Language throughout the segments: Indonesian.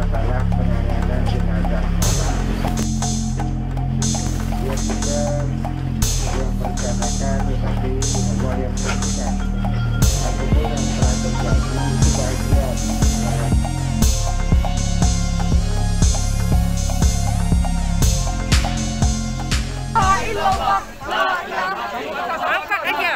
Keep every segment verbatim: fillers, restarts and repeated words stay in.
masalah penanganan jenazah korban. Dia juga yang merencanakan, tetapi Allah yang menentukan. Apapun yang telah terjadi itu bagian. Angkat aja.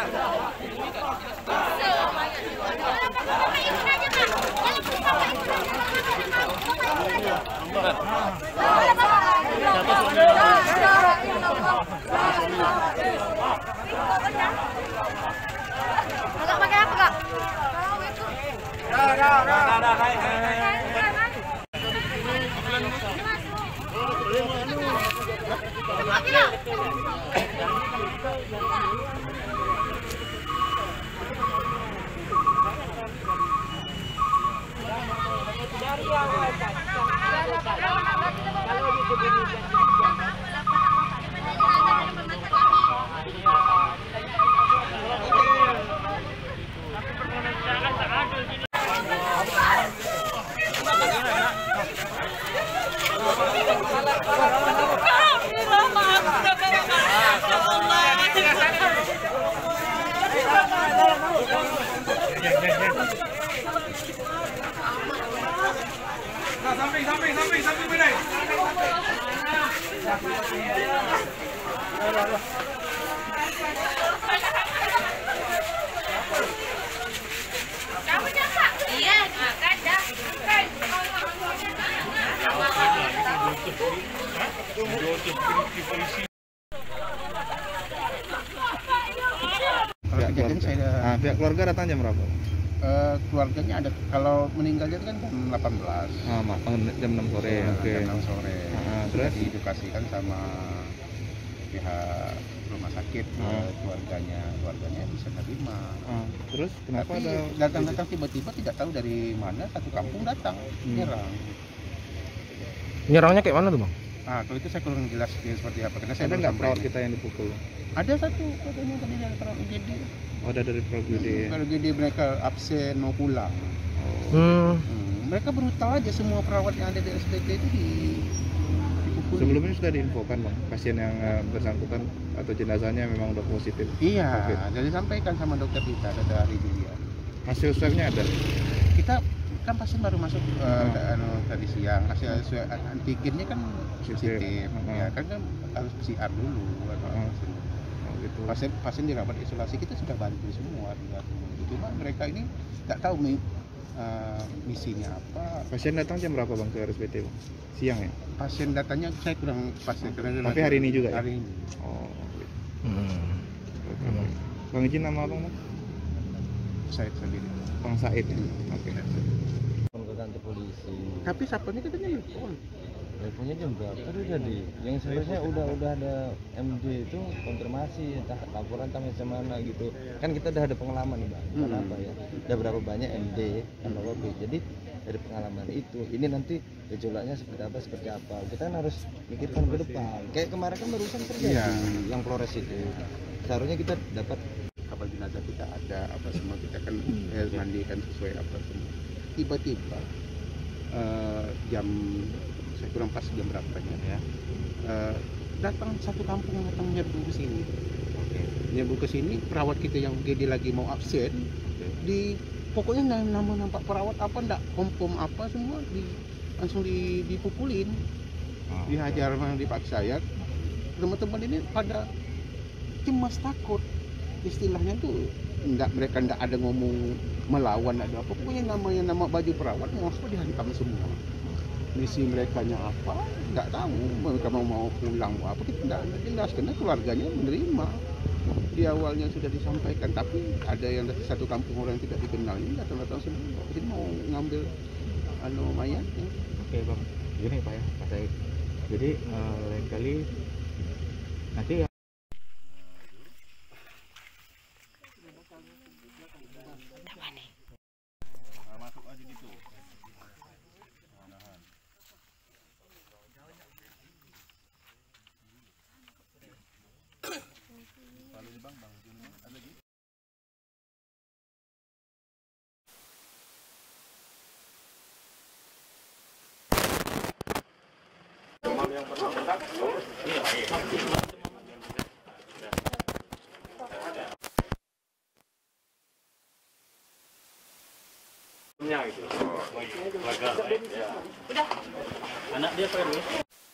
Agak pakai apa, Kak? Dah, dah, dah, dah, hai, hai, hai. Samping, samping, samping, samping benar. Kamu siapa? Iya, makan dah. Kalau kejadian saya Nah, pihak keluarga datang jam berapa? eh, keluarganya ada, kalau meninggalnya kan jam delapan belas. Ah, ma- jam enam sore. Nah, Oke. jam enam sore. Ah, Sudah terus? diedukasikan sama pihak rumah sakit ke Ah. keluarganya, keluarganya bisa nerima. Ah, terus kenapa Tapi ada datang-datang tiba-tiba tidak tahu dari mana satu kampung datang Hmm. nyerang. Nyerangnya kayak mana tuh, Bang? Ah, kalau itu saya kurang jelas dia seperti apa karena saya ada baru nggak sampai perawat ini. kita yang dipukul? Ada satu katanya tadi dari perawat U G D. Oh, ada dari perawat U G D. Kalau U G D mereka absen mau pulang. Oh. Hmm. Hmm, mereka brutal aja, semua perawat yang ada di S B T itu di dipukul. Sebelumnya sudah diinfokan bang, pasien yang eh, bersangkutan atau jenazahnya memang udah positif. Iya, Covid. jadi sampaikan sama dokter kita, dokter Ari Julia. Hasil swabnya ada. Kita kan pasien baru masuk uh, Hmm. anu, tadi siang, hasil swab antigennya kan Positif. positif, Hmm. ya kan, kan harus P C R dulu. atau Hmm. hasil. Oh, gitu. Pasien pasien dirawat isolasi kita sudah bantu semua, sudah semua. Cuma mereka ini tak tahu mi- uh, misinya apa. Pasien datang jam berapa bang ke R S B T bang? Siang ya? Pasien datanya saya kurang pasti karena Tapi hari ini juga ya? hari ini. Oh. Gitu. Hmm. Oke, oke. Bang izin nama abang bang? Saya sendiri. Bang Said ya? Oke. Ke kantor polisi. Tapi satpamnya katanya nelfon. Teleponnya jam berapa tuh jadi? Yang sebenarnya udah udah ada M D itu konfirmasi entah laporan sampai mana gitu. Kan kita udah ada pengalaman nih bang. Hmm. Kenapa ya? Udah berapa banyak M D kan Covid. Jadi dari pengalaman itu ini nanti gejolaknya seperti apa seperti apa. Kita kan harus mikirkan ke depan. Kayak kemarin kan barusan terjadi Iya. yang Flores itu. Seharusnya kita dapat Kapal jenazah kita ada, apa semua kita kan ya, mandikan sesuai apa semua. Tiba-tiba eh, jam saya kurang pas jam berapanya ya, eh, datang satu kampung datang nyerbu ke sini. Nyerbu ke sini, perawat kita yang G D lagi mau absen, di pokoknya nggak nama nampak perawat apa ndak kompom apa semua di langsung di, dipukulin, dihajar, memang dipaksa ya. Teman-teman ini pada cemas takut. Istilahnya tuh enggak, mereka enggak ada ngomong melawan ada apa, pokoknya namanya nama baju perawat mau dihantam semua. Misi mereka nya apa enggak tahu, mereka mau mau pulang mau apa kita enggak jelas karena keluarganya menerima. Di awalnya sudah disampaikan, tapi ada yang dari satu kampung orang yang tidak dikenal ini datang-datang semua jadi mau ngambil anu mayatnya. Oke bang, gini pak ya Pak Said. Jadi eh, lain kali nanti ya. Udah. Anak dia apa ini?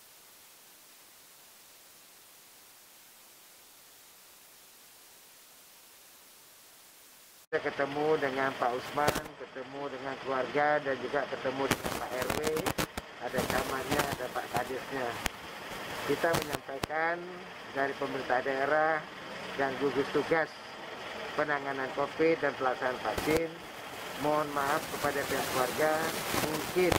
Saya ketemu dengan Pak Usman, ketemu dengan keluarga dan juga ketemu dengan Pak R W, ada camatnya, ada Pak Kadisnya. Kita menyampaikan dari pemerintah daerah dan gugus tugas penanganan COVID dan pelaksanaan vaksin, mohon maaf kepada pihak keluarga, mungkin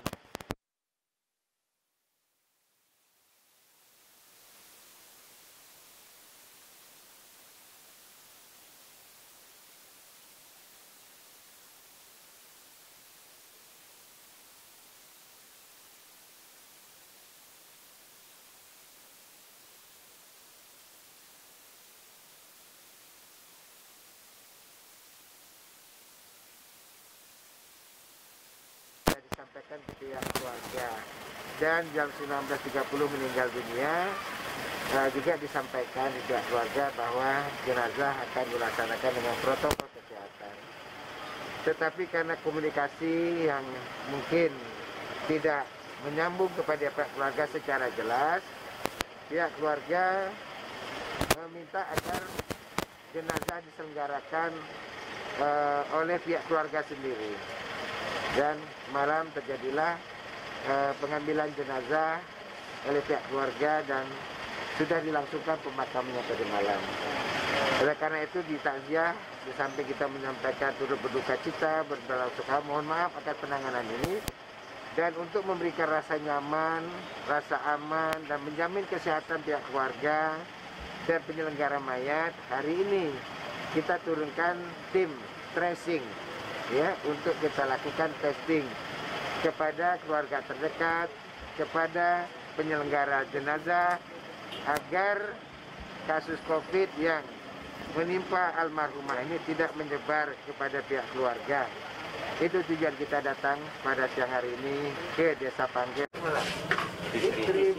disampaikan ke pihak keluarga, dan jam sembilan belas tiga puluh meninggal dunia. Uh, juga disampaikan di pihak keluarga bahwa jenazah akan dilaksanakan dengan protokol kesehatan. Tetapi karena komunikasi yang mungkin tidak menyambung kepada pihak keluarga secara jelas, pihak keluarga meminta agar jenazah diselenggarakan uh, oleh pihak keluarga sendiri. Dan malam terjadilah uh, pengambilan jenazah oleh pihak keluarga dan sudah dilangsungkan pemakamannya tadi malam. Oleh karena itu di takziah, di samping kita menyampaikan turut berduka cita, berbelasungkawa, mohon maaf atas penanganan ini, dan untuk memberikan rasa nyaman, rasa aman, dan menjamin kesehatan pihak keluarga dan penyelenggara mayat, hari ini kita turunkan tim tracing, ya, untuk kita lakukan testing kepada keluarga terdekat, kepada penyelenggara jenazah, agar kasus COVID yang menimpa almarhumah ini tidak menyebar kepada pihak keluarga. Itu tujuan kita datang pada siang hari ini ke Desa Panggil. Istri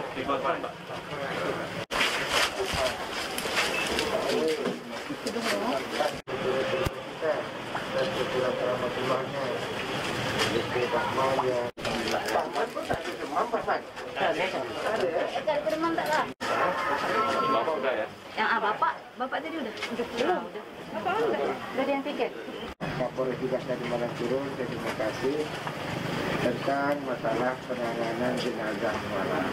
Bapak udah ya? Yang ah, bapak, bapak tadi udah, udah pulang, udah. Bapak udah, udah ada yang tiket. Kapolres juga tadi malam turun, terima kasih, tentang masalah penanganan jenazah malam.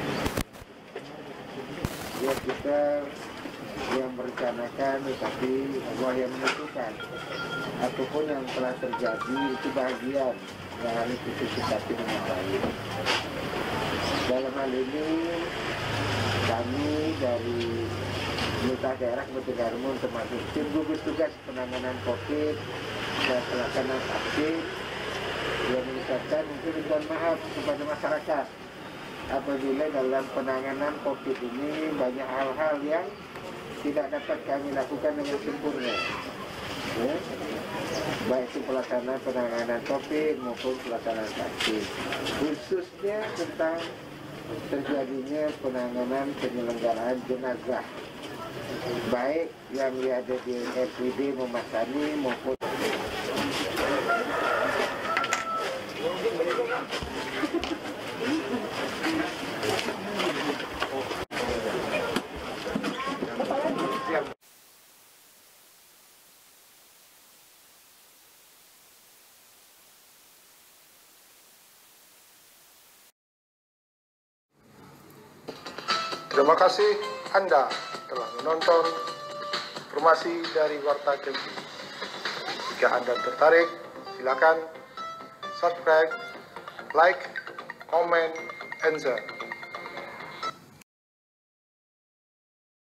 Ya, kita yang merencanakan, tapi Allah yang menentukan. Apapun yang telah terjadi itu bagian yang harus kita sikapi dengan baik. Dalam hal ini kami dari pemerintah daerah Kabupaten Karimun termasuk tim gugus tugas penanganan COVID dan pelaksanaan vaksin yang mengucapkan mungkin mohon maaf kepada masyarakat apabila dalam penanganan COVID ini banyak hal-hal yang tidak dapat kami lakukan dengan sempurna, ya, baik itu pelaksanaan penanganan COVID maupun pelaksanaan vaksin, khususnya tentang terjadinya penanganan penyelenggaraan jenazah, baik yang ada di R P D Memasani maupun Terima kasih Anda telah menonton informasi dari Warta Jambi. Jika Anda tertarik, silakan subscribe, like, comment, and share.